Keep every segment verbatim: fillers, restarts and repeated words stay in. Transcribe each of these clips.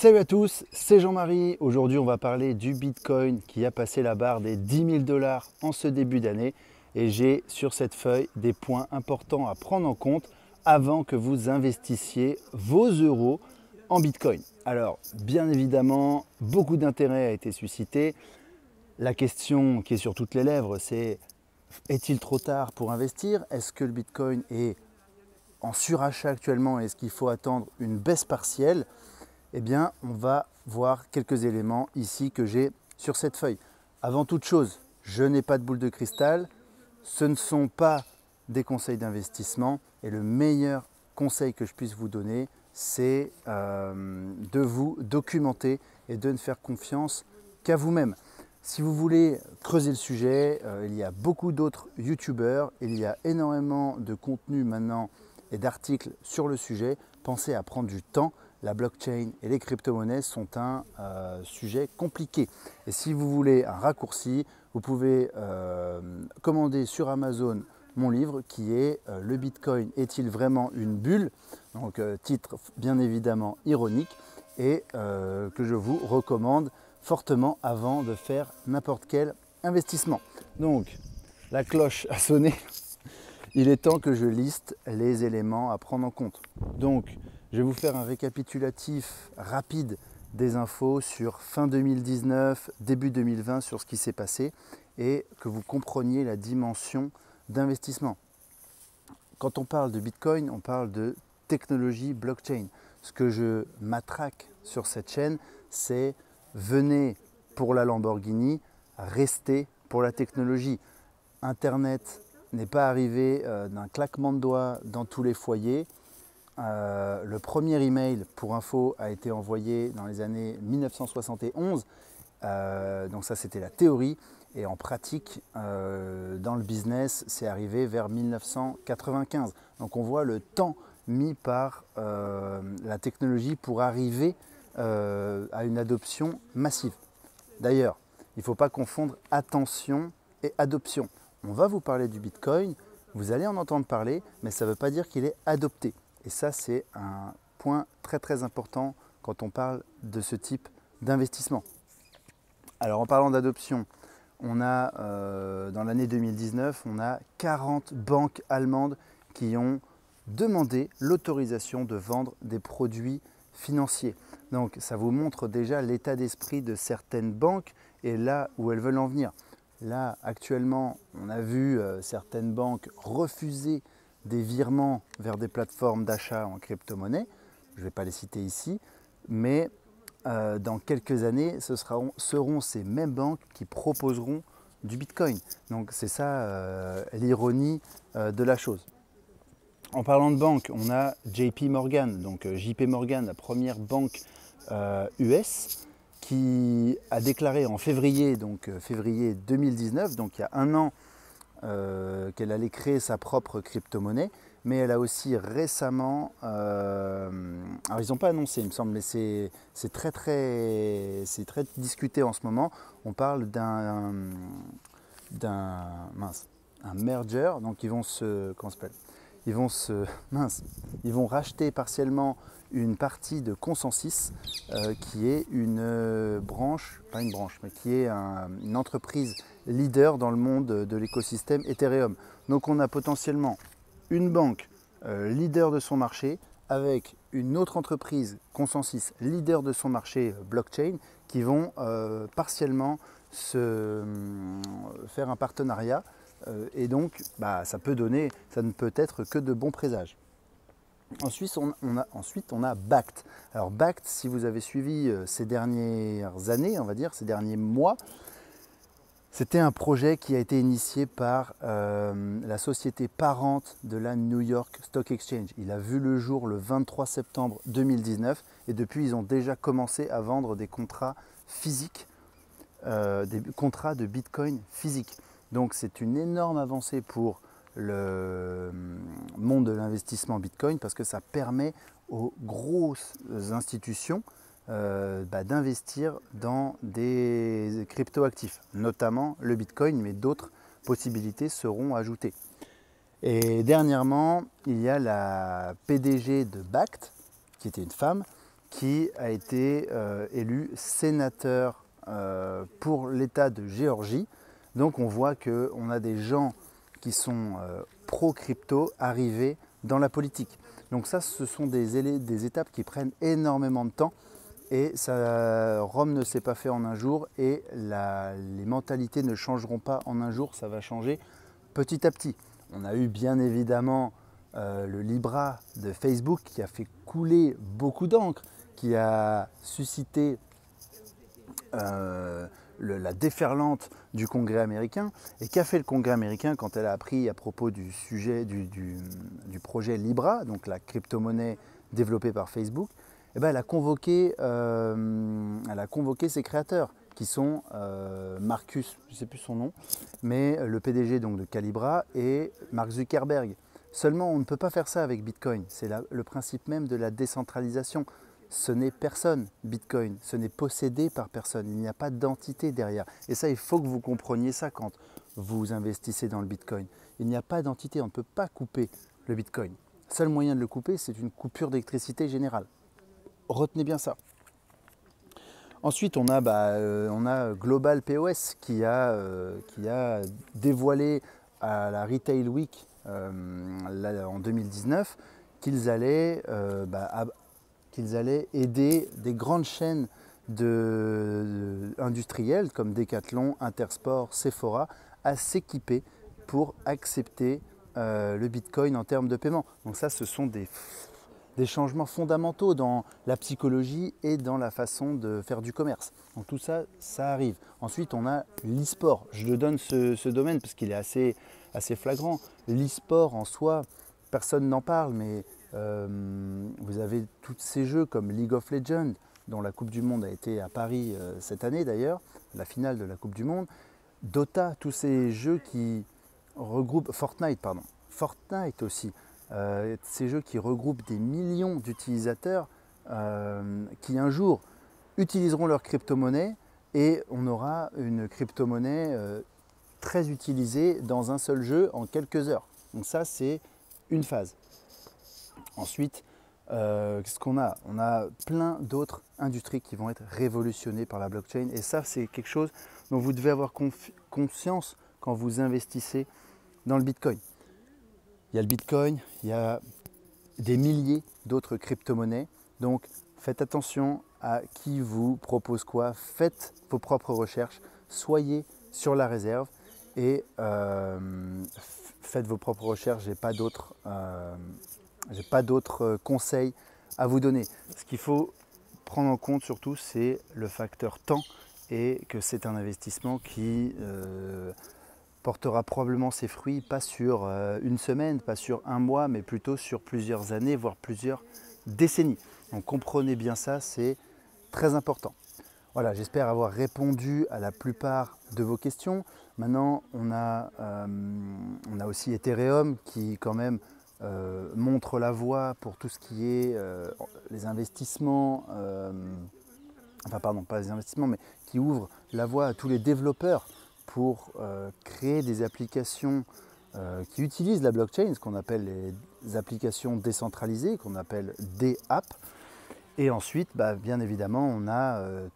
Salut à tous, c'est Jean-Marie. Aujourd'hui, on va parler du Bitcoin qui a passé la barre des dix mille dollars en ce début d'année. Et j'ai sur cette feuille des points importants à prendre en compte avant que vous investissiez vos euros en Bitcoin. Alors, bien évidemment, beaucoup d'intérêt a été suscité. La question qui est sur toutes les lèvres, c'est est-il trop tard pour investir? Est-ce que le Bitcoin est en surachat actuellement? Est-ce qu'il faut attendre une baisse partielle? Eh bien, on va voir quelques éléments ici que j'ai sur cette feuille. Avant toute chose, je n'ai pas de boule de cristal. Ce ne sont pas des conseils d'investissement. Et le meilleur conseil que je puisse vous donner, c'est euh, de vous documenter et de ne faire confiance qu'à vous-même. Si vous voulez creuser le sujet, euh, il y a beaucoup d'autres youtubeurs. Il y a énormément de contenu maintenant et d'articles sur le sujet. Pensez à prendre du temps. La blockchain et les crypto-monnaies sont un euh, sujet compliqué. Et si vous voulez un raccourci, vous pouvez euh, commander sur Amazon mon livre qui est euh, Le Bitcoin est-il vraiment une bulle? Donc euh, titre bien évidemment ironique et euh, que je vous recommande fortement avant de faire n'importe quel investissement. Donc la cloche a sonné. Il est temps que je liste les éléments à prendre en compte. Donc, je vais vous faire un récapitulatif rapide des infos sur fin deux mille dix-neuf, début deux mille vingt, sur ce qui s'est passé et que vous compreniez la dimension d'investissement. Quand on parle de Bitcoin, on parle de technologie blockchain. Ce que je matraque sur cette chaîne, c'est venez pour la Lamborghini, restez pour la technologie. Internet n'est pas arrivé euh, d'un claquement de doigts dans tous les foyers. Euh, le premier email pour info a été envoyé dans les années mille neuf cent soixante et onze. Euh, donc ça c'était la théorie. Et en pratique, euh, dans le business, c'est arrivé vers mille neuf cent quatre-vingt-quinze. Donc on voit le temps mis par euh, la technologie pour arriver euh, à une adoption massive. D'ailleurs, il ne faut pas confondre attention et adoption. On va vous parler du Bitcoin, vous allez en entendre parler, mais ça ne veut pas dire qu'il est adopté. Et ça, c'est un point très très important quand on parle de ce type d'investissement. Alors en parlant d'adoption, on a euh, dans l'année deux mille dix-neuf, on a quarante banques allemandes qui ont demandé l'autorisation de vendre des produits financiers. Donc ça vous montre déjà l'état d'esprit de certaines banques et là où elles veulent en venir. Là, actuellement, on a vu euh, certaines banques refuser des virements vers des plateformes d'achat en crypto-monnaie. Je ne vais pas les citer ici, mais euh, dans quelques années, ce sera, seront ces mêmes banques qui proposeront du Bitcoin. Donc c'est ça euh, l'ironie euh, de la chose. En parlant de banque, on a J P Morgan, donc euh, J P Morgan, la première banque euh, U S, qui a déclaré en février, donc euh, février deux mille dix-neuf, donc il y a un an, euh, qu'elle allait créer sa propre crypto-monnaie, mais elle a aussi récemment, euh, alors ils n'ont pas annoncé il me semble, mais c'est très très, c'est très discuté en ce moment, on parle d'un, d'un, mince, un merger, donc ils vont se, comment ça s'appelle ? Ils vont se, mince, ils vont racheter partiellement une partie de Consensus, euh, qui est une euh, branche, pas une branche, mais qui est un, une entreprise leader dans le monde de l'écosystème Ethereum. Donc on a potentiellement une banque euh, leader de son marché avec une autre entreprise, Consensus, leader de son marché euh, blockchain, qui vont euh, partiellement se, euh, faire un partenariat. Euh, et donc, bah, ça peut donner, ça ne peut être que de bons présages. Ensuite on, on a, ensuite, on a Bakkt. Alors Bakkt, si vous avez suivi euh, ces dernières années, on va dire, ces derniers mois, c'était un projet qui a été initié par euh, la société parente de la New York Stock Exchange. Il a vu le jour le vingt-trois septembre deux mille dix-neuf et depuis, ils ont déjà commencé à vendre des contrats physiques, euh, des contrats de Bitcoin physiques. Donc c'est une énorme avancée pour le monde de l'investissement Bitcoin parce que ça permet aux grosses institutions euh, bah, d'investir dans des crypto-actifs, notamment le Bitcoin, mais d'autres possibilités seront ajoutées. Et dernièrement, il y a la P D G de Bakkt, qui était une femme, qui a été euh, élu sénateur euh, pour l'État de Géorgie. Donc on voit qu'on a des gens qui sont euh, pro-crypto arrivés dans la politique. Donc ça, ce sont des, des étapes qui prennent énormément de temps. Et ça, Rome ne s'est pas fait en un jour et la, les mentalités ne changeront pas en un jour, ça va changer petit à petit. On a eu bien évidemment euh, le Libra de Facebook qui a fait couler beaucoup d'encre, qui a suscité euh, le, la déferlante du Congrès américain. Et qu'a fait le Congrès américain quand elle a appris à propos du sujet du, du, du projet Libra, donc la crypto-monnaie développée par Facebook? Eh ben, elle, a convoqué, euh, elle a convoqué ses créateurs, qui sont euh, Marcus, je ne sais plus son nom, mais le P D G donc, de Calibra et Mark Zuckerberg. Seulement, on ne peut pas faire ça avec Bitcoin. C'est le principe même de la décentralisation. Ce n'est personne, Bitcoin. Ce n'est possédé par personne. Il n'y a pas d'entité derrière. Et ça, il faut que vous compreniez ça quand vous investissez dans le Bitcoin. Il n'y a pas d'entité. On ne peut pas couper le Bitcoin. Le seul moyen de le couper, c'est une coupure d'électricité générale. Retenez bien ça. Ensuite, on a, bah, euh, on a Global P O S qui a, euh, qui a dévoilé à la Retail Week euh, là, en deux mille dix-neuf qu'ils allaient, euh, bah, à, qu'ils allaient aider des grandes chaînes de, de, industrielles comme Decathlon, Intersport, Sephora à s'équiper pour accepter euh, le Bitcoin en termes de paiement. Donc ça, ce sont des... des changements fondamentaux dans la psychologie et dans la façon de faire du commerce. Donc tout ça, ça arrive. Ensuite, on a l'e-sport. Je le donne ce, ce domaine parce qu'il est assez, assez flagrant. L'e-sport en soi, personne n'en parle, mais euh, vous avez tous ces jeux comme League of Legends, dont la Coupe du Monde a été à Paris euh, cette année d'ailleurs, la finale de la Coupe du Monde. Dota, tous ces jeux qui regroupent... Fortnite, pardon. Fortnite aussi. Euh, ces jeux qui regroupent des millions d'utilisateurs euh, qui un jour utiliseront leur crypto-monnaie et on aura une crypto-monnaie euh, très utilisée dans un seul jeu en quelques heures. Donc ça, c'est une phase. Ensuite, euh, qu'est-ce qu'on a? On a plein d'autres industries qui vont être révolutionnées par la blockchain et ça, c'est quelque chose dont vous devez avoir conscience quand vous investissez dans le Bitcoin. Il y a le Bitcoin, il y a des milliers d'autres crypto-monnaies. Donc faites attention à qui vous propose quoi. Faites vos propres recherches. Soyez sur la réserve et euh, faites vos propres recherches. Je n'ai pas d'autres euh, j'ai pas d'autres conseils à vous donner. Ce qu'il faut prendre en compte surtout, c'est le facteur temps et que c'est un investissement qui... Euh, portera probablement ses fruits, pas sur euh, une semaine, pas sur un mois, mais plutôt sur plusieurs années, voire plusieurs décennies. Donc comprenez bien ça, c'est très important. Voilà, j'espère avoir répondu à la plupart de vos questions. Maintenant, on a, euh, on a aussi Ethereum qui quand même euh, montre la voie pour tout ce qui est euh, les investissements, euh, enfin pardon, pas les investissements, mais qui ouvre la voie à tous les développeurs pour euh, créer des applications euh, qui utilisent la blockchain, ce qu'on appelle les applications décentralisées, qu'on appelle D app. Et ensuite, bah, bien évidemment, on a euh,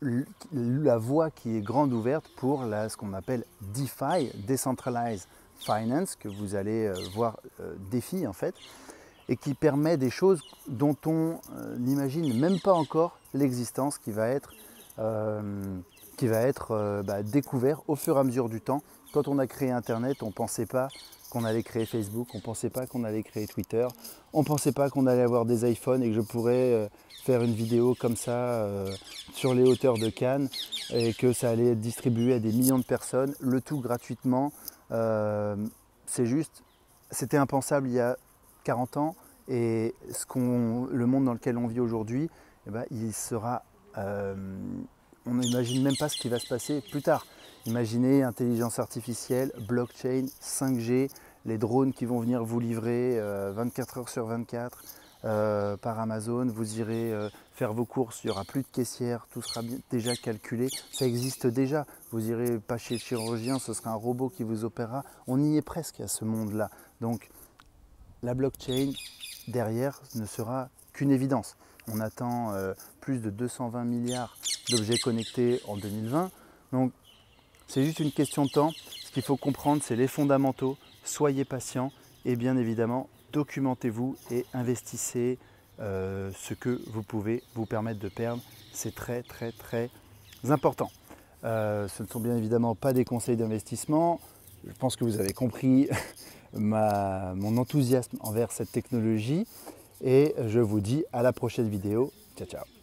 la voie qui est grande ouverte pour la, ce qu'on appelle DeFi, Decentralized Finance, que vous allez euh, voir euh, défi en fait, et qui permet des choses dont on euh, n'imagine même pas encore l'existence, qui va être... Euh, qui va être euh, bah, découvert au fur et à mesure du temps. Quand on a créé Internet, on ne pensait pas qu'on allait créer Facebook, on ne pensait pas qu'on allait créer Twitter, on ne pensait pas qu'on allait avoir des iPhones et que je pourrais euh, faire une vidéo comme ça euh, sur les hauteurs de Cannes et que ça allait être distribué à des millions de personnes, le tout gratuitement. Euh, c'est juste, c'était impensable il y a quarante ans et ce qu'on, le monde dans lequel on vit aujourd'hui, eh ben, il sera... Euh, on n'imagine même pas ce qui va se passer plus tard. Imaginez intelligence artificielle, blockchain, cinq G, les drones qui vont venir vous livrer euh, vingt-quatre heures sur vingt-quatre euh, par Amazon. Vous irez euh, faire vos courses, il n'y aura plus de caissière, tout sera bien, déjà calculé. Ça existe déjà. Vous irez pas chez le chirurgien, ce sera un robot qui vous opérera. On y est presque à ce monde-là. Donc la blockchain derrière ne sera qu'une évidence. On attend euh, plus de deux cent vingt milliards d'objets connectés en deux mille vingt. Donc c'est juste une question de temps. Ce qu'il faut comprendre, c'est les fondamentaux. Soyez patient et bien évidemment, documentez-vous et investissez euh, ce que vous pouvez vous permettre de perdre. C'est très très très important. Euh, ce ne sont bien évidemment pas des conseils d'investissement. Je pense que vous avez compris ma, mon enthousiasme envers cette technologie et je vous dis à la prochaine vidéo. Ciao ciao.